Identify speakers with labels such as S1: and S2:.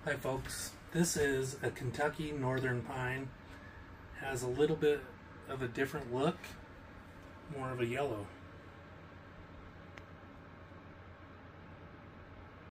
S1: Hi folks, this is a Kentucky northern pine. Has a little bit of a different look, more of a yellow.